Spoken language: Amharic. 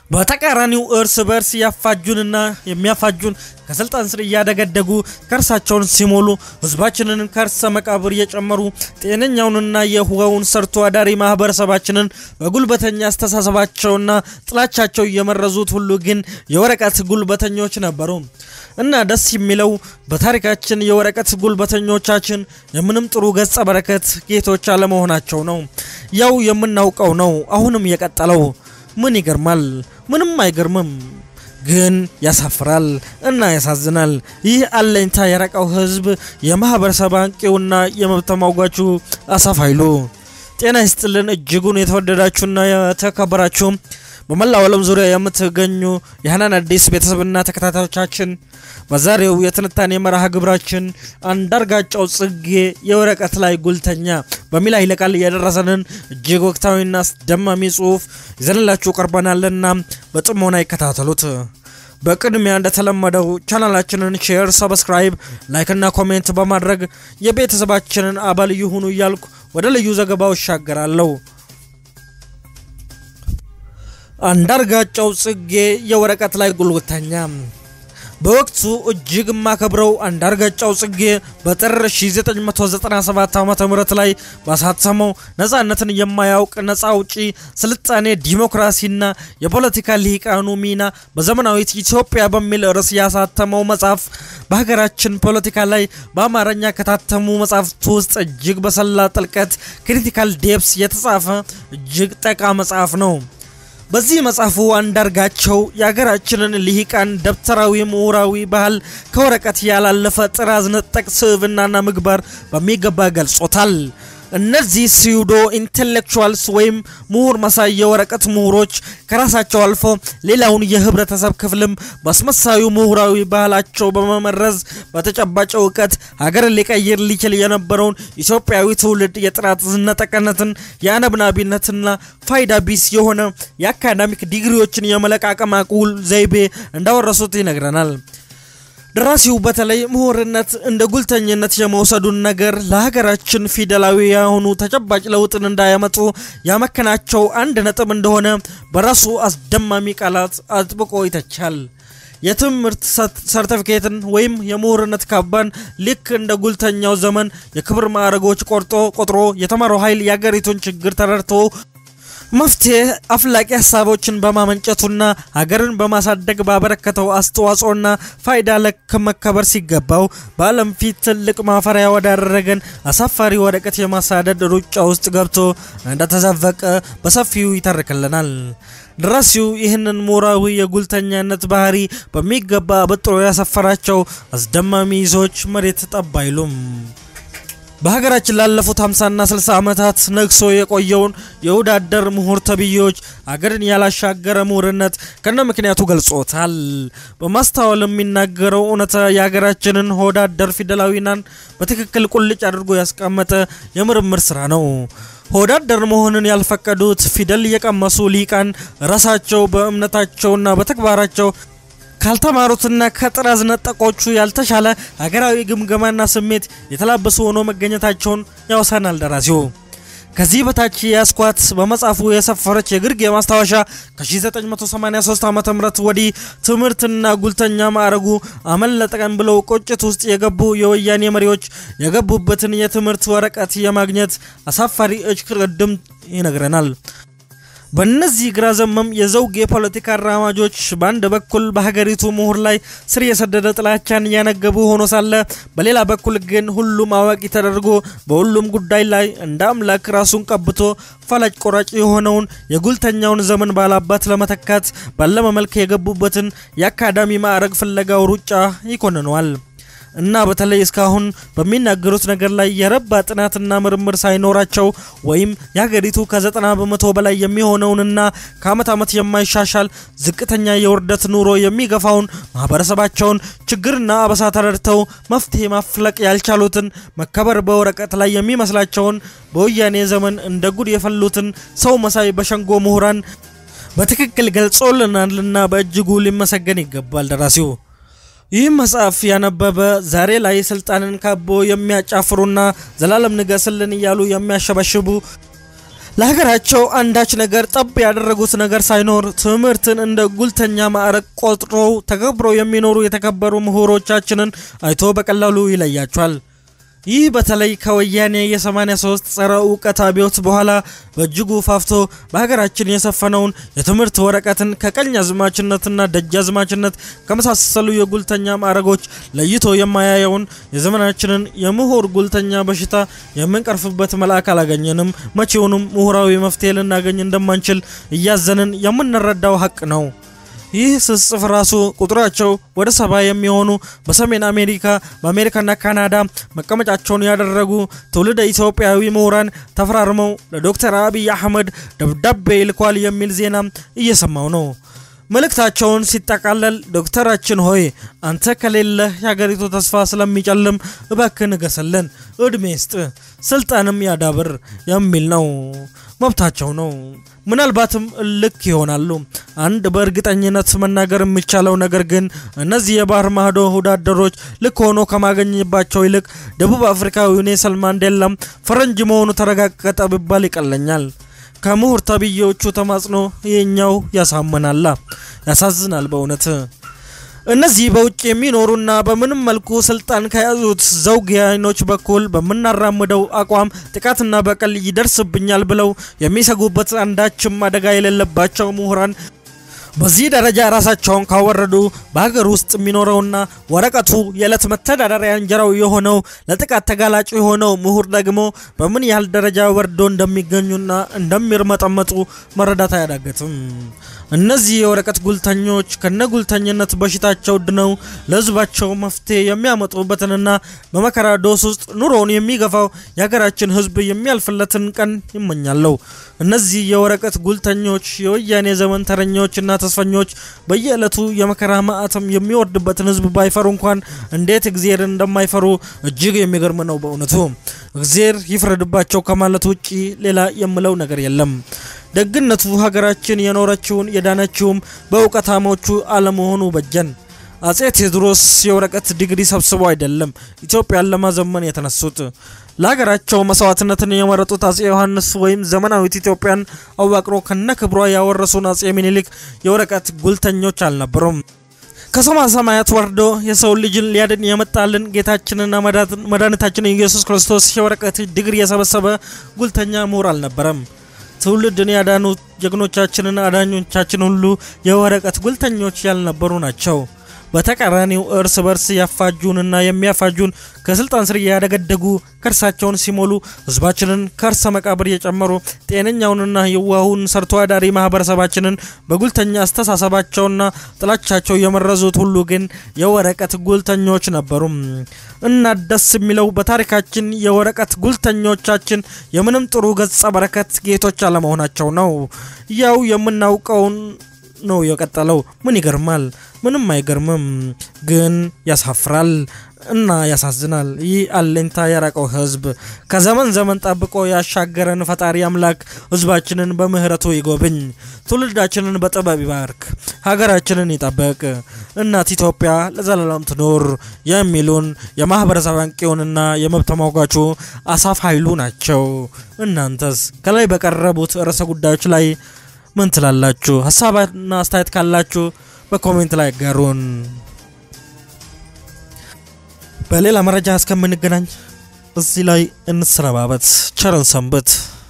በተቃራኒው እርስ በርስ ያፋጁንና የሚያፋጁን ከስልጣን ስር ያደገደጉ ከርሳቸውን ሲሞሉ ህዝባችንን ከርሰ መቃብር የጨመሩ ጤነኛውንና የሁዋውን ሰርቶ አዳሪ ማህበረሰባችንን በጉልበተኛ አስተሳሰባቸውና ጥላቻቸው የመረዙት ሁሉ ግን የወረቀት ጉልበተኞች ነበሩ እና ደስ የሚለው በታሪካችን የወረቀት ጉልበተኞቻችን የምንም ጥሩ ገጸ በረከት ጌቶች አለመሆናቸው ነው ያው የምናውቀው ነው አሁንም የቀጠለው ምን ይገርማል ምንም አይገርምም ግን ያሳፍራል እና ያሳዝናል ይህ አለኝታ የራቀው ህዝብ የማህበረሰብ አንቂውና የመብት ተሟጋቹ አሳፍ ኃይሉ ጤና ይስጥልን እጅጉን የተወደዳችሁና የተከበራችሁ በመላው ዓለም ዙሪያ የምትገኙ የሃናን አዲስ ቤተሰብና ተከታታዮቻችን በዛሬው የትንታኔ መርሃ ግብራችን አንዳርጋቸው ጽጌ የወረቀት ላይ ጉልተኛ በሚል ኃይለቃል ያደረሰንን እጅግ ወቅታዊና አስደማሚ ጽሑፍ ይዘንላችሁ ቀርበናልና በጥሞና ይከታተሉት በቅድሚያ እንደተለመደው ቻናላችንን ሼር ሰብስክራይብ ላይክ እና ኮሜንት በማድረግ የቤተሰባችንን አባል ይሁኑ እያልኩ ወደ ልዩ ዘገባው ሻገራለሁ አንዳርጋቸው ጽጌ የወረቀት ላይ ጉልበተኛ በወቅቱ እጅግ ማከብረው አንዳርጋቸው ጽጌ በጥር 1997 ዓ.ም ላይ ባሳተመው ነፃነትን የማያውቅ ነፃ አውጪ ስልጣኔ ዲሞክራሲና የፖለቲካ ሊቃኑ ሚና በዘመናዊት ኢትዮጵያ በሚል ርዕስ ያሳተመው መጽሐፍ በሀገራችን ፖለቲካ ላይ በአማርኛ ከታተሙ መጽሐፍት ውስጥ እጅግ በሰላ ጥልቀት ክሪቲካል ዴፕስ የተጻፈ እጅግ ጠቃሚ መጽሐፍ ነው በዚህ መጽሐፉ አንዳርጋቸው ያገራችንን ሊሂቃን ደብተራዊ ምሁራዊ ባህል ከወረቀት ያላለፈ ጥራዝ ነጠቅ ስብዕናና ምግባር በሚገባ ገልጾታል እነዚህ ሲዩዶ ኢንተሌክቹዋልስ ወይም ምሁር መሳይ የወረቀት ምሁሮች ከራሳቸው አልፎ ሌላውን የህብረተሰብ ክፍልም በስመሳዩ ምሁራዊ ባህላቸው በመመረዝ በተጨባጭ ዕውቀት ሀገር ሊቀይር ሊችል የነበረውን ኢትዮጵያዊ ትውልድ የጥራት ዝነጠቀነትን ያነብናቢነትና ፋይዳ ቢስ የሆነ የአካዳሚክ ዲግሪዎችን የመለቃቀም አቁል ዘይቤ እንዳወረሱት ይነግረናል ደራሲው በተለይ ምሁርነት እንደ ጉልተኝነት የመውሰዱን ነገር ለሀገራችን ፊደላዊ የሆኑ ተጨባጭ ለውጥን እንዳያመጡ ያመከናቸው አንድ ነጥብ እንደሆነ በራሱ አስደማሚ ቃላት አጥብቆ ይተቻል የትምህርት ሰርቲፊኬትን ወይም የምሁርነት ካባን ልክ እንደ ጉልተኛው ዘመን የክብር ማዕረጎች ቆጥሮ የተማረው ኃይል ያገሪቱን ችግር ተረድቶ መፍትሄ አፍላቂ ሐሳቦችን በማመንጨቱና ሀገርን በማሳደግ ባበረከተው አስተዋጽኦና ፋይዳ ለከመከበር ሲገባው በዓለም ፊት ትልቅ ማፈሪያ ወዳደረገን አሳፋሪ ወረቀት የማሳደድ ሩጫ ውስጥ ገብቶ እንደተዘፈቀ በሰፊው ይተርክልናል ደራሲው ይህንን ምሁራዊ የጉልተኛነት ባህሪ በሚገባ በጥሩ ያሰፈራቸው አስደማሚ ይዞች መሬት ጠባይሉም በሀገራችን ላለፉት 50 እና 60 ዓመታት ነግሶ የቆየውን የውዳደር ምሁር ተብዮች ሀገርን ያላሻገረ ምሁርነት ከነ ምክንያቱ ገልጾታል በማስተዋል የሚናገረው እውነታ የሀገራችንን ሆዳደር ፊደላዊናን በትክክል ቁልጭ አድርጎ ያስቀመጠ የምርምር ስራ ነው ሆዳደር መሆንን ያልፈቀዱት ፊደል የቀመሱ ሊቃን ራሳቸው በእምነታቸውና በተግባራቸው ካልተማሩትና ከጥራዝ ነጠቆቹ ያልተሻለ ሀገራዊ ግምገማና ስሜት የተላበሱ ሆኖ መገኘታቸውን ያወሳናል ደራሲው ከዚህ በታች ያስኳት በመጽሐፉ የሰፈረች የግርጌ ማስታወሻ ከ1983 ዓ.ም ወዲህ ትምህርትና ጉልተኛ ማዕረጉ አመለጠቀን ብለው ቁጭት ውስጥ የገቡ የወያኔ መሪዎች የገቡበትን የትምህርት ወረቀት የማግኘት አሳፋሪ እሽቅድድም ይነግረናል በእነዚህ ግራ ዘመም የዘውግ የፖለቲካ አራማጆች በአንድ በኩል በሀገሪቱ ምሁር ላይ ስር የሰደደ ጥላቻን ያነገቡ ሆኖ ሳለ በሌላ በኩል ግን ሁሉም አዋቂ ተደርጎ በሁሉም ጉዳይ ላይ እንደ አምላክ ራሱን ቀብቶ ፈላጭ ቆራጭ የሆነውን የጉልተኛውን ዘመን ባላባት ለመተካት ባለመመልክ የገቡበትን የአካዳሚ ማዕረግ ፍለጋው ሩጫ ይኮንነዋል እና በተለይ እስካሁን በሚናገሩት ነገር ላይ የረባ ጥናትና ምርምር ሳይኖራቸው ወይም ያገሪቱ ከ90% በላይ የሚሆነውንና ከአመት አመት የማይሻሻል ዝቅተኛ የውርደት ኑሮ የሚገፋውን ማህበረሰባቸውን ችግርና አበሳ ተረድተው መፍትሄ ማፍለቅ ያልቻሉትን መከበር በወረቀት ላይ የሚመስላቸውን በወያኔ ዘመን እንደ ጉድ የፈሉትን ሰው መሳይ በሸንጎ ምሁራን በትክክል ገልጾልናልና በእጅጉ ሊመሰገን ይገባል ደራሲው ይህ መጽሐፍ ያነበበ ዛሬ ላይ ስልጣንን ካቦ የሚያጫፍሩና ዘላለም ንገስልን ይያሉ የሚያሸበሽቡ ለሀገራቸው አንዳች ነገር ጠብ ያደረጉት ነገር ሳይኖር ትምህርትን እንደ ጉልተኛ ማዕረግ ቆጥረው ተከብረው የሚኖሩ የተከበሩ ምሁሮቻችንን አይቶ በቀላሉ ይለያቸዋል። ይህ በተለይ ከወያኔ የ83 ጸረ ዕውቀት አብዮት በኋላ በእጅጉ ፋፍቶ በሀገራችን የሰፈነውን የትምህርት ወረቀትን ከቀኛዝማችነትና ደጃዝማችነት ከመሳሰሉ የጉልተኛ ማዕረጎች ለይቶ የማያየውን የዘመናችንን የምሁር ጉልተኛ በሽታ የምንቀርፍበት መልአክ አላገኘንም። መቼውንም ምሁራዊ መፍትሄ ልናገኝ እንደማንችል እያዘንን የምንረዳው ሀቅ ነው። ይህ ስጽፍ ራሱ ቁጥራቸው ወደ 70 የሚሆኑ በሰሜን አሜሪካ በአሜሪካና ካናዳ መቀመጫቸውን ያደረጉ ትውልደ ኢትዮጵያዊ ምሁራን ተፈራርመው ለዶክተር አብይ አህመድ ደብዳቤ ልኳል የሚል ዜና እየሰማው ነው። መልእክታቸውን ሲጠቃለል ዶክተራችን ሆይ አንተ ከሌለ የሀገሪቱ ተስፋ ስለሚጨልም እባክህ ንገሰልን፣ እድሜ ስጥ፣ ስልጣንም ያዳብር የሚል ነው። መብታቸው ነው። ምናልባትም ልክ ይሆናሉ። አንድ በእርግጠኝነት መናገር የሚቻለው ነገር ግን እነዚህ የባህር ማዶ ወዳደሮች ልክ ሆኖ ከማገኝባቸው ይልቅ ደቡብ አፍሪካዊው ኔልሰን ማንዴላ ፈረንጅ መሆኑ ተረጋገጠ ቢባል ይቀለኛል። ከምሁር ተብዬዎቹ ተማጽኖ የኛው ያሳመናል፣ ያሳዝናል በእውነት። እነዚህ በውጭ የሚኖሩና በምንም መልኩ ስልጣን ከያዙት ዘውጊያኖች በኩል በመናራምደው አቋም ጥቃትና በቀል ይደርስብኛል ብለው የሚሰጉበት አንዳችም አደጋ የሌለባቸው ምሁራን በዚህ ደረጃ ራሳቸውን ካወረዱ በሀገር ውስጥ የሚኖረውና ወረቀቱ የዕለት መተዳደሪያ እንጀራው የሆነው ለጥቃት ተጋላጭ የሆነው ምሁር ደግሞ በምን ያህል ደረጃ ወርዶ እንደሚገኙና እንደሚርመጠመጡ መረዳት አያዳግትም። እነዚህ የወረቀት ጉልተኞች ከነጉልተኝነት በሽታቸው ድነው ለህዝባቸው መፍትሄ የሚያመጡበትንና በመከራ ዶስ ውስጥ ኑሮውን የሚገፋው የሀገራችን ህዝብ የሚያልፍለትን ቀን ይመኛሉ። እነዚህ የወረቀት ጉልተኞች የወያኔ ዘመን ተረኞችና ተስፈኞች በየዕለቱ የመከራ ማዕተም የሚወርድበትን ህዝብ ባይፈሩ እንኳን እንዴት እግዚአብሔር እንደማይፈሩ እጅግ የሚገርም ነው በእውነቱ። እግዚአብሔር ይፍረድባቸው ከማለት ውጪ ሌላ የምለው ነገር የለም። ደግነቱ ሀገራችን የኖረችውን የዳነችውም በእውቀታሞቹ አለመሆኑ በጀን። አጼ ቴዎድሮስ የወረቀት ዲግሪ ሰብስበው አይደለም ኢትዮጵያን ለማዘመን የተነሱት። ለሀገራቸው መስዋዕትነትን የመረጡት አጼ ዮሐንስ ወይም ዘመናዊት ኢትዮጵያን አዋቅሮ ከነክብሯ ያወረሱን አጼ ሚኒሊክ የወረቀት ጉልተኞች አልነበሩም። ከሰማያት ወርዶ የሰው ልጅን ሊያድን የመጣልን ጌታችንና መድኃኒታችን ኢየሱስ ክርስቶስ የወረቀት ዲግሪ የሰበሰበ ጉልተኛ ምሁር አልነበረም። ትውልድን ያዳኑ ጀግኖቻችንና አዳኞቻችን ሁሉ የወረቀት ጉልተኞች ያልነበሩ ናቸው። በተቃራኒው እርስ በርስ ያፋጁንና የሚያፋጁን ከስልጣን ስር ያደገደጉ ከርሳቸውን ሲሞሉ ህዝባችንን ከርሰ መቃብር የጨመሩ ጤነኛውንና የዋሁን ሰርቶ አዳሪ ማህበረሰባችንን በጉልተኛ አስተሳሰባቸውና ጥላቻቸው የመረዙት ሁሉ ግን የወረቀት ጉልተኞች ነበሩ። እና ደስ የሚለው በታሪካችን የወረቀት ጉልተኞቻችን የምንም ጥሩ ገጸ በረከት ጌቶች አለመሆናቸው ነው። ያው የምናውቀውን ነው የቀጠለው። ምን ይገርማል? ምንም አይገርምም፣ ግን ያሳፍራል እና ያሳዝናል። ይህ አለኝታ ያራቀው ህዝብ ከዘመን ዘመን ጠብቆ ያሻገረን ፈጣሪ አምላክ ህዝባችንን በምህረቱ ይጎብኝ፣ ትውልዳችንን በጥበብ ይባርክ፣ ሀገራችንን ይጠብቅ። እናት ኢትዮጵያ ለዘላለም ትኖር የሚሉን የማህበረሰብ አንቂውንና የመብት ተሟጋቹ አሳፍ ኃይሉ ናቸው። እናንተስ ከላይ በቀረቡት ርዕሰ ጉዳዮች ላይ ምን ትላላችሁ? ሐሳብና አስተያየት ካላችሁ በኮሜንት ላይ ጋሩን። በሌላ መረጃ እስከምንገናኝ እዚህ ላይ እንሰነባበት። ቸር ሰንብቱ።